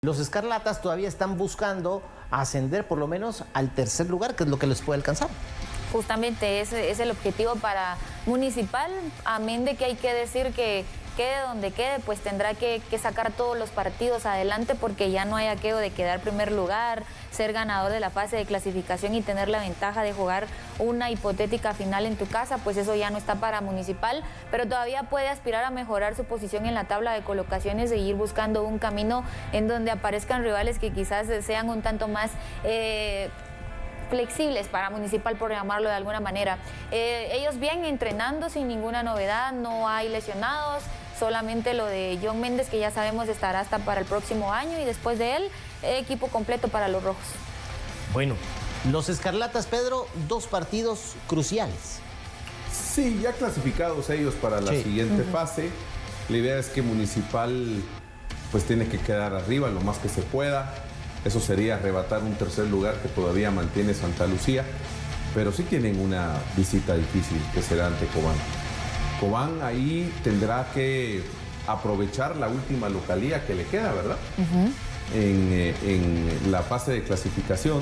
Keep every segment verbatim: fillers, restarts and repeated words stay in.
Los Escarlatas todavía están buscando ascender por lo menos al tercer lugar, que es lo que les puede alcanzar. Justamente ese es el objetivo para Municipal, amén de que hay que decir que quede donde quede, pues tendrá que, que sacar todos los partidos adelante, porque ya no hay aquello de quedar primer lugar, ser ganador de la fase de clasificación y tener la ventaja de jugar una hipotética final en tu casa, pues eso ya no está para Municipal, pero todavía puede aspirar a mejorar su posición en la tabla de colocaciones e ir buscando un camino en donde aparezcan rivales que quizás sean un tanto más Eh, flexibles para Municipal, por llamarlo de alguna manera. Eh, ellos bien entrenando sin ninguna novedad, no hay lesionados, solamente lo de John Méndez, que ya sabemos estará hasta para el próximo año, y después de él, equipo completo para los rojos. Bueno, los Escarlatas, Pedro, dos partidos cruciales. Sí, ya clasificados ellos para la sí. siguiente uh-huh. fase. La idea es que Municipal pues tiene que quedar arriba lo más que se pueda. Eso sería arrebatar un tercer lugar que todavía mantiene Santa Lucía, pero sí tienen una visita difícil que será ante Cobán. Cobán ahí tendrá que aprovechar la última localía que le queda, ¿verdad? Uh-huh. en, en la fase de clasificación,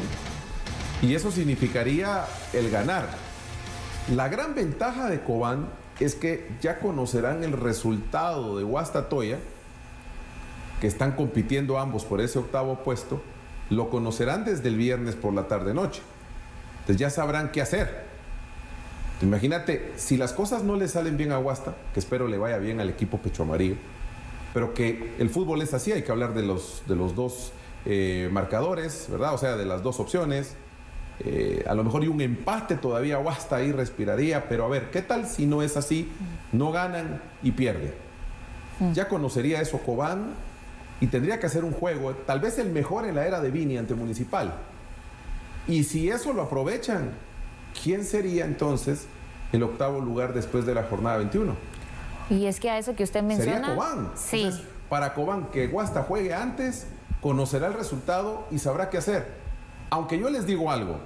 y eso significaría el ganar. La gran ventaja de Cobán es que ya conocerán el resultado de Guastatoya, que están compitiendo ambos por ese octavo puesto. Lo conocerán desde el viernes por la tarde-noche. Entonces ya sabrán qué hacer. Imagínate, si las cosas no le salen bien a Guasta, que espero le vaya bien al equipo Pecho Amarillo, pero que el fútbol es así, hay que hablar de los, de los dos eh, marcadores, ¿verdad? O sea, de las dos opciones. Eh, a lo mejor y un empate todavía Guasta ahí respiraría, pero a ver, ¿qué tal si no es así? No ganan y pierden. Ya conocería eso Cobán, y tendría que hacer un juego, tal vez el mejor en la era de Vini ante Municipal. Y si eso lo aprovechan, ¿quién sería entonces el octavo lugar después de la jornada veintiuno? Y es que a eso que usted menciona... Sería Cobán. Sí. Entonces, para Cobán, que Guasta juegue antes, conocerá el resultado y sabrá qué hacer. Aunque yo les digo algo,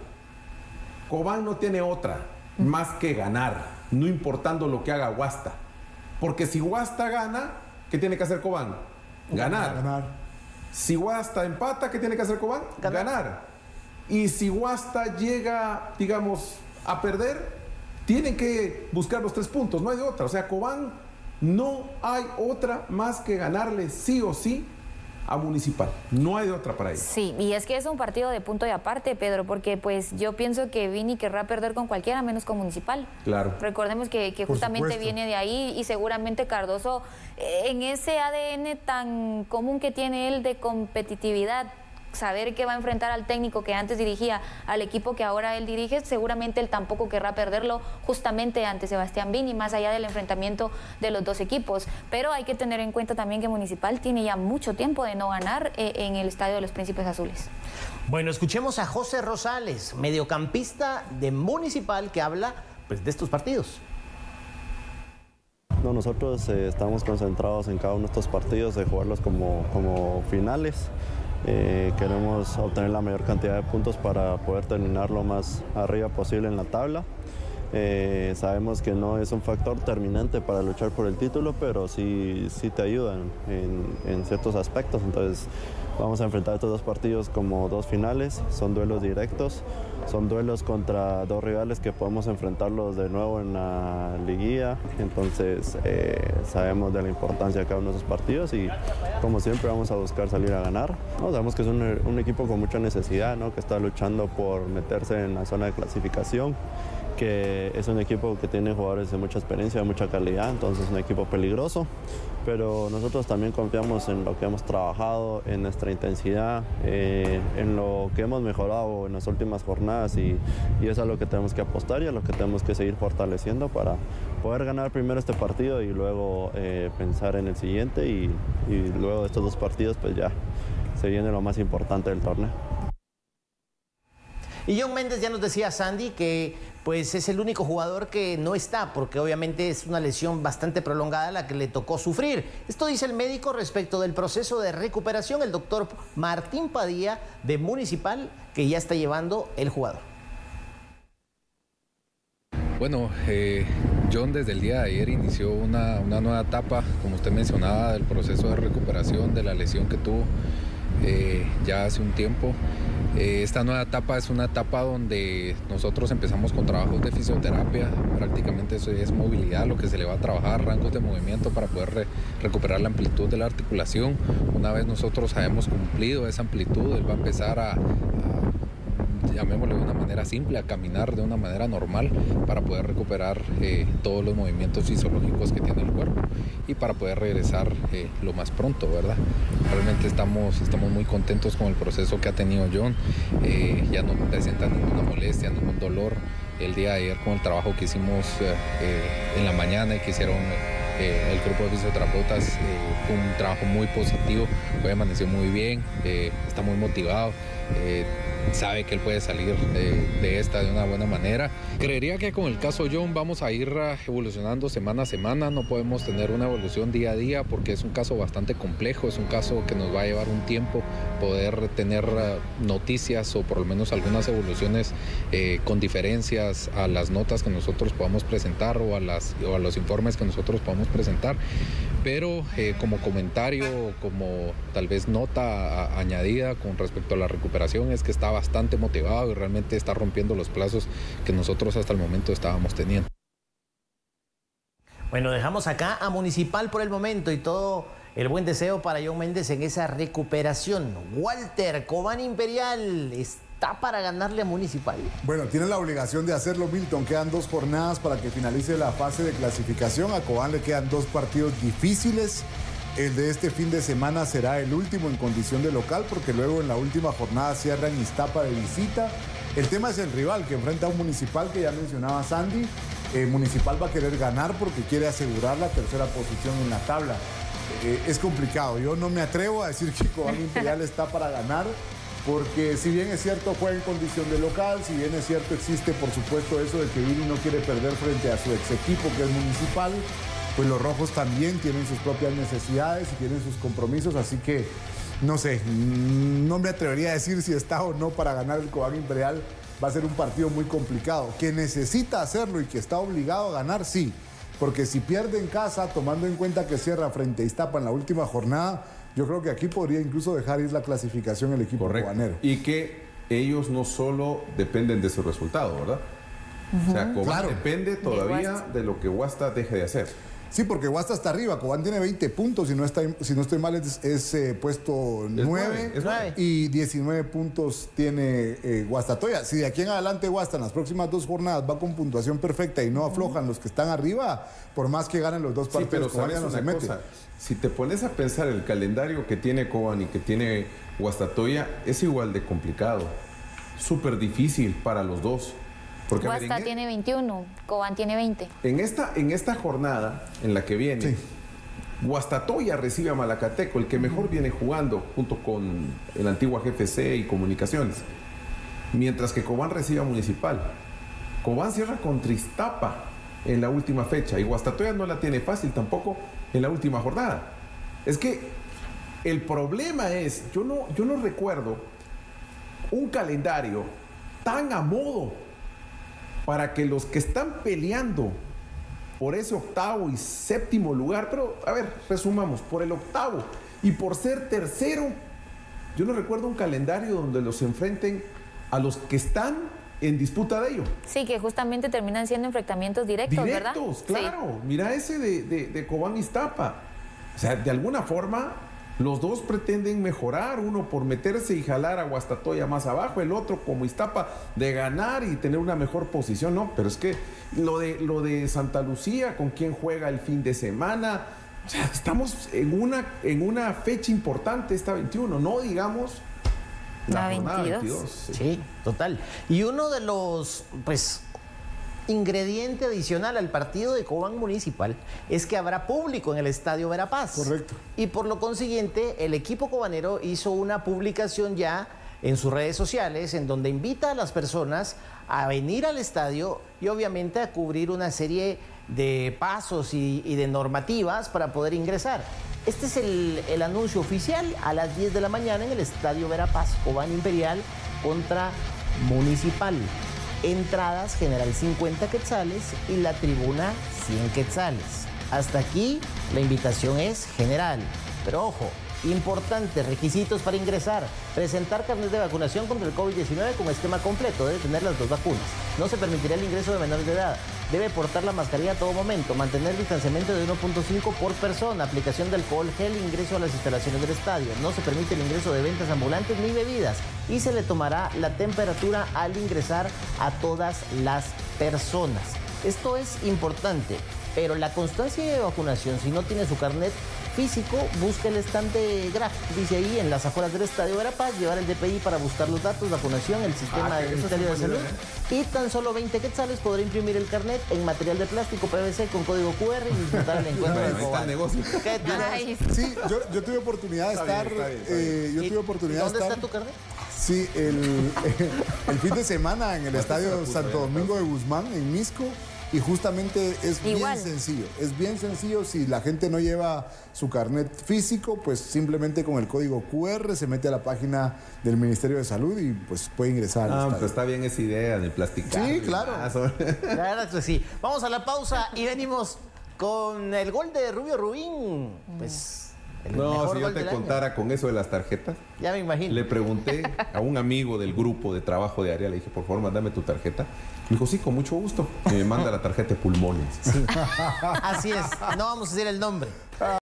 Cobán no tiene otra más que ganar, no importando lo que haga Guasta. Porque si Guasta gana, ¿qué tiene que hacer Cobán? Ganar. Ganar. Si Guasta empata, ¿qué tiene que hacer Cobán? Ganar. Ganar. Y si Guasta llega, digamos, a perder, tienen que buscar los tres puntos, no hay de otra. O sea, Cobán no hay otra más que ganarle sí o sí a Municipal. No hay de otra para ellos. Sí, y es que es un partido de punto y aparte, Pedro, porque pues yo pienso que Vini querrá perder con cualquiera menos con Municipal. Claro. Recordemos que, que justamente viene de ahí, y seguramente Cardoso, eh, en ese A D N tan común que tiene él de competitividad, saber que va a enfrentar al técnico que antes dirigía al equipo que ahora él dirige, seguramente él tampoco querrá perderlo justamente ante Sebastián Vini, más allá del enfrentamiento de los dos equipos. Pero hay que tener en cuenta también que Municipal tiene ya mucho tiempo de no ganar eh, en el Estadio de los Príncipes Azules. Bueno, escuchemos a José Rosales, mediocampista de Municipal, que habla pues, de estos partidos. No, nosotros eh, estamos concentrados en cada uno de estos partidos, de jugarlos como, como finales. Eh, queremos obtener la mayor cantidad de puntos para poder terminar lo más arriba posible en la tabla. Eh, sabemos que no es un factor terminante para luchar por el título, pero sí, sí te ayudan en, en ciertos aspectos. Entonces vamos a enfrentar estos dos partidos como dos finales, son duelos directos, son duelos contra dos rivales que podemos enfrentarlos de nuevo en la liguilla. Entonces eh, sabemos de la importancia de cada uno de esos partidos y como siempre vamos a buscar salir a ganar. No, sabemos que es un, un equipo con mucha necesidad, ¿no? Que está luchando por meterse en la zona de clasificación, que es un equipo que tiene jugadores de mucha experiencia, de mucha calidad, entonces es un equipo peligroso, pero nosotros también confiamos en lo que hemos trabajado, en nuestra intensidad, eh, en lo que hemos mejorado en las últimas jornadas y, y es a lo que tenemos que apostar y a lo que tenemos que seguir fortaleciendo para poder ganar primero este partido y luego eh, pensar en el siguiente y, y luego de estos dos partidos pues ya se viene lo más importante del torneo. Y John Méndez, ya nos decía Sandy que pues es el único jugador que no está, porque obviamente es una lesión bastante prolongada la que le tocó sufrir. Esto dice el médico respecto del proceso de recuperación, el doctor Martín Padilla de Municipal, que ya está llevando el jugador. Bueno, eh, John desde el día de ayer inició una, una nueva etapa, como usted mencionaba, del proceso de recuperación de la lesión que tuvo eh, ya hace un tiempo. Eh, esta nueva etapa es una etapa donde nosotros empezamos con trabajos de fisioterapia, prácticamente eso es movilidad, lo que se le va a trabajar, rangos de movimiento para poder re recuperar la amplitud de la articulación. Una vez nosotros hayamos cumplido esa amplitud, él va a empezar a, a llamémosle de una manera simple, a caminar de una manera normal para poder recuperar eh, todos los movimientos fisiológicos que tiene el cuerpo y para poder regresar eh, lo más pronto, ¿verdad? Realmente estamos, estamos muy contentos con el proceso que ha tenido John, eh, ya no presenta ninguna molestia, ningún dolor. El día de ayer con el trabajo que hicimos eh, eh, en la mañana y que hicieron eh, el grupo de fisioterapeutas, eh, fue un trabajo muy positivo, hoy amaneció muy bien, eh, está muy motivado. Eh, sabe que él puede salir de, de esta de una buena manera. Creería que con el caso John vamos a ir evolucionando semana a semana, no podemos tener una evolución día a día porque es un caso bastante complejo, es un caso que nos va a llevar un tiempo poder tener noticias o por lo menos algunas evoluciones eh, con diferencias a las notas que nosotros podamos presentar o a, las, o a los informes que nosotros podamos presentar, pero eh, como comentario, como tal vez nota a, añadida con respecto a la recuperación es que está bastante motivado y realmente está rompiendo los plazos que nosotros hasta el momento estábamos teniendo. Bueno, dejamos acá a Municipal por el momento y todo el buen deseo para John Méndez en esa recuperación. Walter, Cobán Imperial está para ganarle a Municipal. Bueno, tiene la obligación de hacerlo, Milton. Quedan dos jornadas para que finalice la fase de clasificación. A Cobán le quedan dos partidos difíciles. El de este fin de semana será el último en condición de local porque luego en la última jornada cierra en Iztapa de visita. El tema es el rival que enfrenta a un Municipal que ya mencionaba Sandy. Eh, Municipal va a querer ganar porque quiere asegurar la tercera posición en la tabla. Eh, es complicado. Yo no me atrevo a decir que Cobán Imperial está para ganar porque si bien es cierto juega en condición de local, si bien es cierto existe por supuesto eso de que Vini no quiere perder frente a su ex equipo que es Municipal, pues los rojos también tienen sus propias necesidades y tienen sus compromisos, así que no sé, no me atrevería a decir si está o no para ganar el Cobán Imperial. Va a ser un partido muy complicado. Que necesita hacerlo y que está obligado a ganar, sí, porque si pierde en casa, tomando en cuenta que cierra frente a Iztapa en la última jornada, yo creo que aquí podría incluso dejar ir la clasificación el equipo cobanero. Y que ellos no solo dependen de su resultado, ¿verdad? Uh-huh. O sea, Cobán claro. depende todavía de, de lo que Guasta deje de hacer. Sí, porque Guasta está arriba. Cobán tiene veinte puntos, si no, está, si no estoy mal es, es eh, puesto nueve y diecinueve puntos tiene eh, Guastatoya. Si de aquí en adelante Guasta en las próximas dos jornadas va con puntuación perfecta y no aflojan los que están arriba, por más que ganen los dos partidos, sí, pero Cobán ya no se mete. Cosa, si te pones a pensar el calendario que tiene Cobán y que tiene Guastatoya, es igual de complicado, súper difícil para los dos. Porque Guasta ver, tiene veintiuno, Cobán tiene veinte. En esta, en esta jornada en la que viene, sí. Guastatoya recibe a Malacateco, el que mejor uh-huh. viene jugando junto con el antiguo G F C y Comunicaciones. Mientras que Cobán recibe a Municipal. Cobán cierra contra Iztapa en la última fecha y Guastatoya no la tiene fácil tampoco en la última jornada. Es que el problema es, yo no, yo no recuerdo un calendario tan a modo para que los que están peleando por ese octavo y séptimo lugar, pero a ver, resumamos, por el octavo y por ser tercero, yo no recuerdo un calendario donde los enfrenten a los que están en disputa de ello. Sí, que justamente terminan siendo enfrentamientos directos, ¿verdad? Directos, claro. Sí. Mira ese de, de, de Cobán Iztapa. O sea, de alguna forma, los dos pretenden mejorar, uno por meterse y jalar a Guastatoya más abajo, el otro como Iztapa de ganar y tener una mejor posición, ¿no? Pero es que lo de, lo de Santa Lucía, con quién juega el fin de semana, o sea, estamos en una, en una fecha importante, esta veintiuno, no digamos la, la jornada veintidós. veintidós sí. sí, total. Y uno de los, pues, ingrediente adicional al partido de Cobán Municipal es que habrá público en el Estadio Verapaz. Correcto. Y por lo consiguiente, el equipo cobanero hizo una publicación ya en sus redes sociales en donde invita a las personas a venir al estadio y obviamente a cubrir una serie de pasos y, y de normativas para poder ingresar. Este es el, el anuncio oficial a las diez de la mañana en el Estadio Verapaz, Cobán Imperial contra Municipal. Entradas general cincuenta quetzales y la tribuna cien quetzales. Hasta aquí la invitación es general, pero ojo, Importante, requisitos para ingresar. Presentar carnet de vacunación contra el COVID diecinueve con esquema completo. Debe tener las dos vacunas. No se permitirá el ingreso de menores de edad. Debe portar la mascarilla a todo momento. Mantener distanciamiento de uno punto cinco por persona. Aplicación de alcohol gel. Ingreso a las instalaciones del estadio. No se permite el ingreso de ventas ambulantes ni bebidas. Y se le tomará la temperatura al ingresar a todas las personas. Esto es importante. Pero la constancia de vacunación, si no tiene su carnet físico, busca el estante Graf, dice ahí, en las afueras del Estadio Verapaz, llevar el D P I para buscar los datos, vacunación, el sistema ah, del Ministerio de Salud. Y tan solo veinte quetzales podrá imprimir el carnet en material de plástico P V C con código Q R y disfrutar el encuentro del Cobán. negocio. ¿Qué tal? Ay, Sí, yo, yo tuve oportunidad de Está estar. bien, está bien, está bien. eh, yo ¿Y- tuve oportunidad ¿y ¿Dónde de estar. está tu carnet? Sí, el, el fin de semana en el estadio Santo Domingo de Guzmán, en Misco, y justamente es Igual. bien sencillo. Es bien sencillo. Si la gente no lleva su carnet físico, pues simplemente con el código Q R se mete a la página del Ministerio de Salud y pues puede ingresar al Ah, estadio. pues está bien esa idea de plasticar. Sí, claro. Ah, son- La verdad es que sí. Vamos a la pausa y venimos con el gol de Rubio Rubín. Pues el No, mejor si yo gol te del año. contara con eso de las tarjetas, Ya me imagino. le pregunté a un amigo del grupo de trabajo de área, le dije, por favor, mándame tu tarjeta. Me dijo, sí, con mucho gusto. Y me manda la tarjeta de pulmones. Así es. No vamos a decir el nombre.